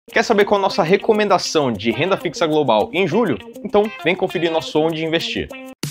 Quer saber qual a nossa recomendação de renda fixa global em julho? Então vem conferir nosso Onde Investir.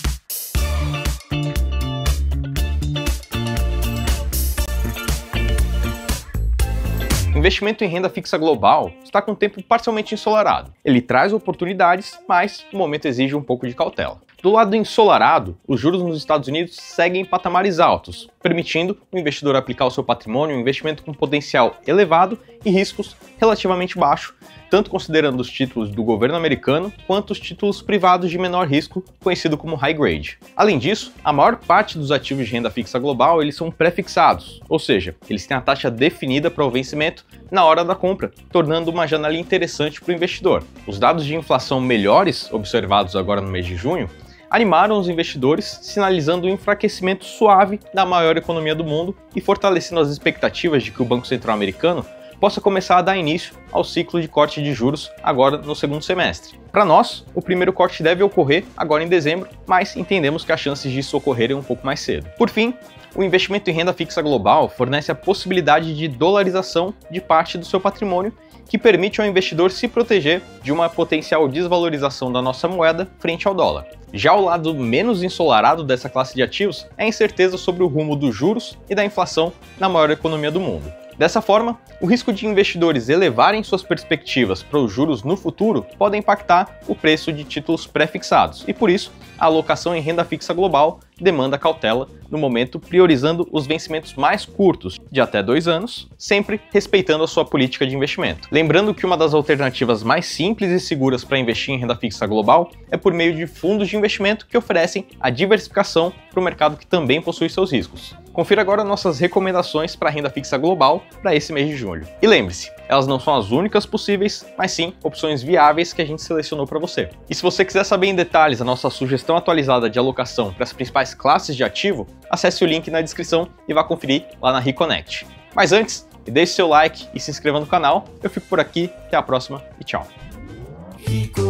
Investimento em renda fixa global está com o tempo parcialmente ensolarado. Ele traz oportunidades, mas no momento exige um pouco de cautela. Do lado ensolarado, os juros nos Estados Unidos seguem em patamares altos, permitindo o investidor aplicar ao seu patrimônio um investimento com potencial elevado e riscos relativamente baixos, tanto considerando os títulos do governo americano quanto os títulos privados de menor risco, conhecido como high grade. Além disso, a maior parte dos ativos de renda fixa global eles são pré-fixados, ou seja, eles têm a taxa definida para o vencimento na hora da compra, tornando uma janela interessante para o investidor. Os dados de inflação melhores observados agora no mês de junho animaram os investidores, sinalizando um enfraquecimento suave da maior economia do mundo e fortalecendo as expectativas de que o Banco Central americano possa começar a dar início ao ciclo de corte de juros agora no segundo semestre. Para nós, o primeiro corte deve ocorrer agora em dezembro, mas entendemos que as chances disso ocorrerem um pouco mais cedo. Por fim, o investimento em renda fixa global fornece a possibilidade de dolarização de parte do seu patrimônio, que permite ao investidor se proteger de uma potencial desvalorização da nossa moeda frente ao dólar. Já o lado menos ensolarado dessa classe de ativos é a incerteza sobre o rumo dos juros e da inflação na maior economia do mundo. Dessa forma, o risco de investidores elevarem suas perspectivas para os juros no futuro pode impactar o preço de títulos pré-fixados, e por isso, a alocação em renda fixa global demanda cautela no momento, priorizando os vencimentos mais curtos, de até 2 anos, sempre respeitando a sua política de investimento. Lembrando que uma das alternativas mais simples e seguras para investir em renda fixa global é por meio de fundos de investimento que oferecem a diversificação para o mercado que também possui seus riscos. Confira agora nossas recomendações para a renda fixa global para esse mês de julho. E lembre-se, elas não são as únicas possíveis, mas sim opções viáveis que a gente selecionou para você. E se você quiser saber em detalhes a nossa sugestão atualizada de alocação para as principais classes de ativo, acesse o link na descrição e vá conferir lá na Reconnect. Mas antes, deixe seu like e se inscreva no canal. Eu fico por aqui, até a próxima e tchau.